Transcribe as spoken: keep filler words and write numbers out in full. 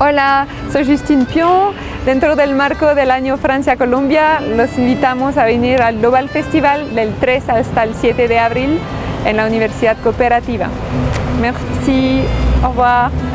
Hola, soy Justine Pion. Dentro del marco del año Francia-Colombia, los invitamos a venir al Global Festival del tres hasta el siete de abril en la Universidad Cooperativa. Merci, au revoir.